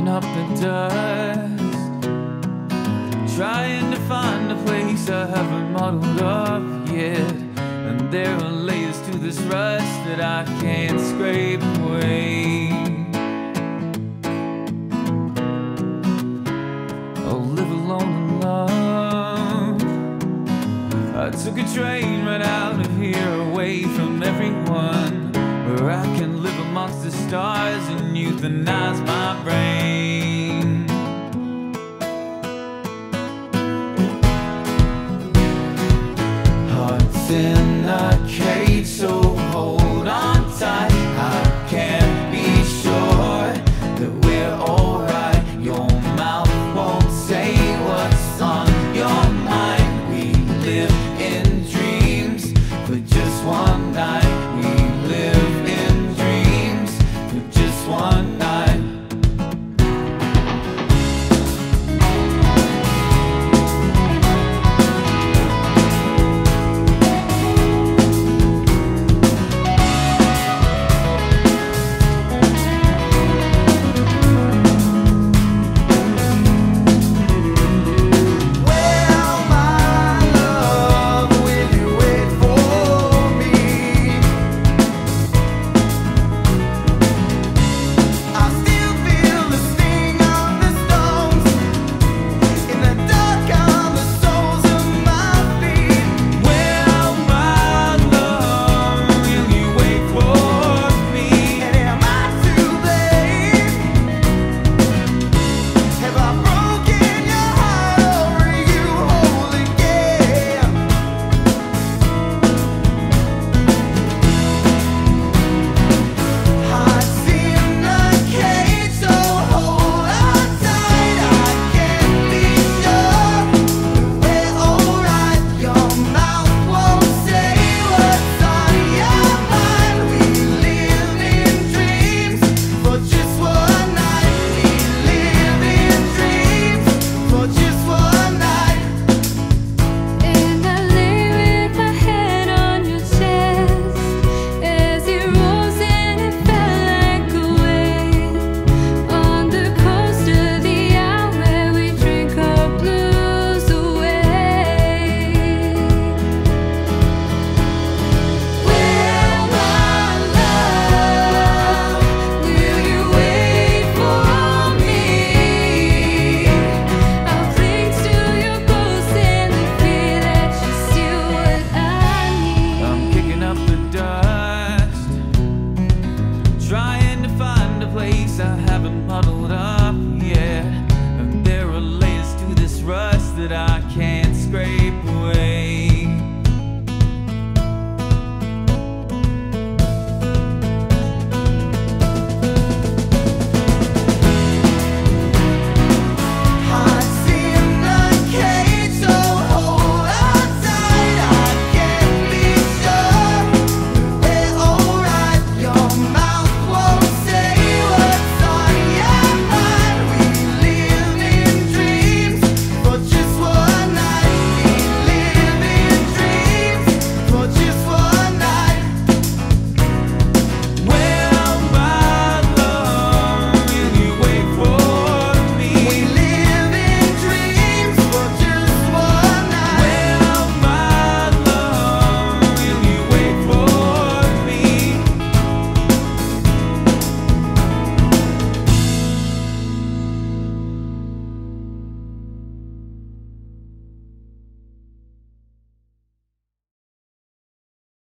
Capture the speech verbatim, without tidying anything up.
up the dust, trying to find a place I haven't modeled up yet. And there are layers to this rust that I can't scrape away. Oh, live alone and love. I took a train right out of here, away from everyone, where I can live amongst the stars and euthanize my brain.